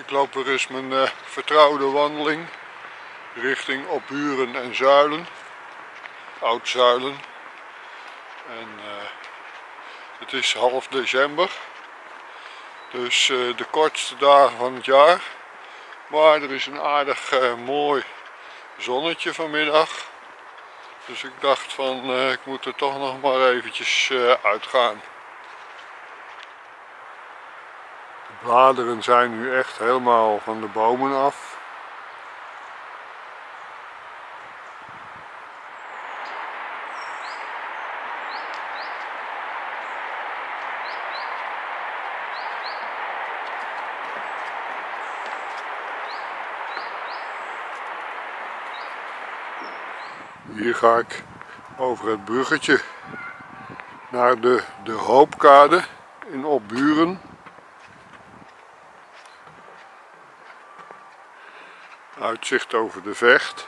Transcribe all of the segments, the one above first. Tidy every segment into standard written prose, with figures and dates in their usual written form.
Ik loop weer eens mijn vertrouwde wandeling richting Opburen en Zuilen, Oud-Zuilen. En het is half december, dus de kortste dagen van het jaar. Maar er is een aardig mooi zonnetje vanmiddag. Dus ik dacht van ik moet er toch nog maar eventjes uitgaan. De bladeren zijn nu echt helemaal van de bomen af. Hier ga ik over het bruggetje naar de Hoopkade in Opburen. Uitzicht over de Vecht.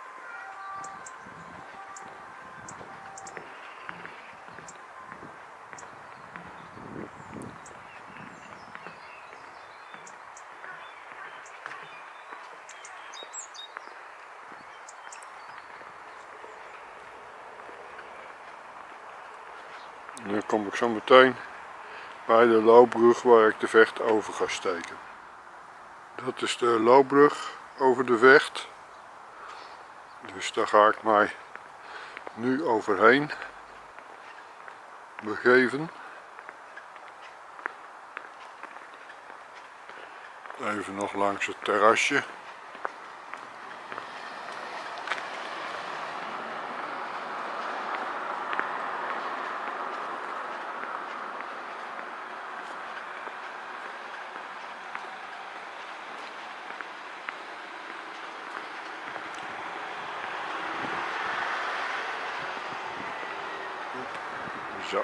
En dan kom ik zo meteen bij de loopbrug waar ik de Vecht over ga steken. Dat is de loopbrug over de Vecht. Dus daar ga ik mij nu overheen begeven. Even nog langs het terrasje. Zo.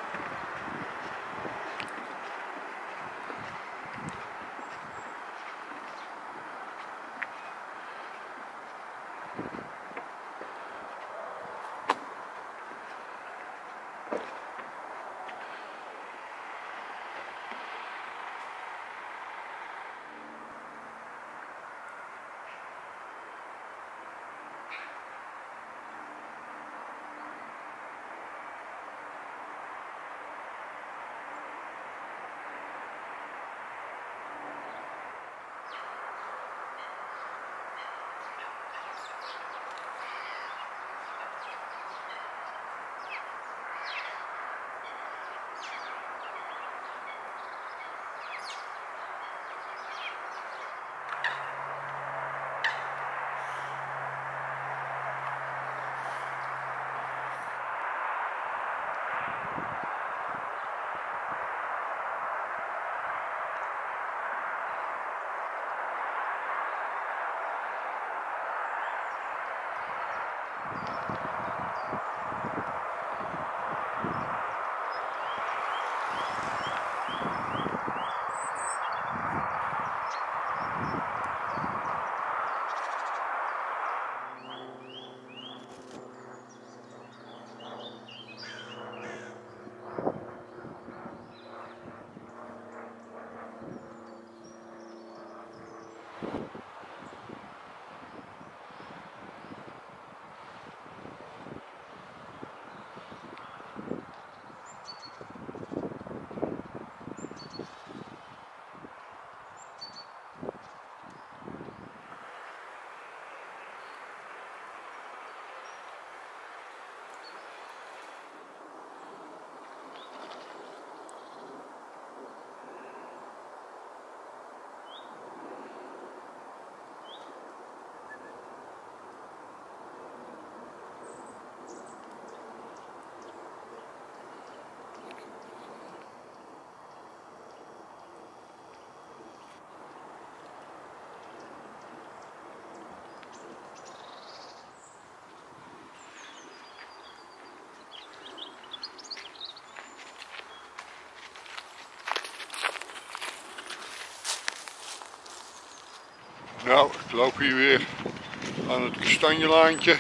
Nou, ik loop hier weer aan het Kastanjelaantje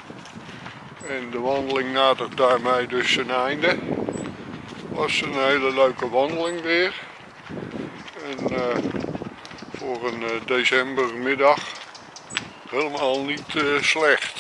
en de wandeling nadert daarmee dus zijn einde. Was een hele leuke wandeling weer en voor een decembermiddag helemaal niet slecht.